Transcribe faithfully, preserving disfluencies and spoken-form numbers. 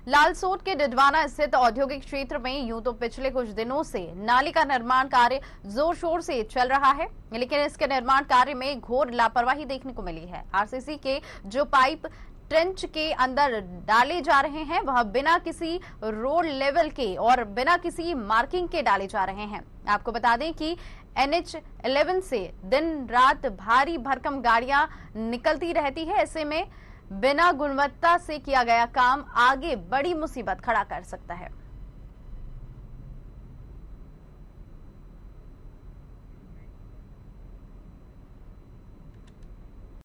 लालसोट के डिडवाना स्थित औद्योगिक क्षेत्र में यूं तो पिछले कुछ दिनों से नाली का निर्माण कार्य जोर शोर से चल रहा है, लेकिन इसके निर्माण कार्य में घोर लापरवाही देखने को मिली है। आरसीसी के जो पाइप ट्रेंच के अंदर डाले जा रहे हैं वह बिना किसी रोड लेवल के और बिना किसी मार्किंग के डाले जा रहे हैं। आपको बता दें कि एन एच इलेवन से दिन रात भारी भरकम गाड़ियां निकलती रहती है। ऐसे में बिना गुणवत्ता से किया गया काम आगे बड़ी मुसीबत खड़ा कर सकता है।